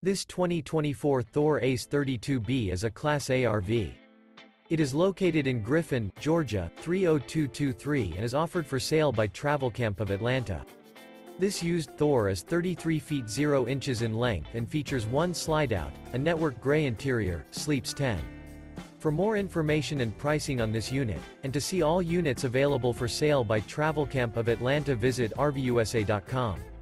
This 2024 Thor ACE 32B is a Class A RV. It is located in Griffin, Georgia, 30223 and is offered for sale by Travelcamp of Atlanta. This used Thor is 33 feet 0 inches in length and features one slideout, a network gray interior, sleeps 10. For more information and pricing on this unit, and to see all units available for sale by Travelcamp of Atlanta, visit RVUSA.com.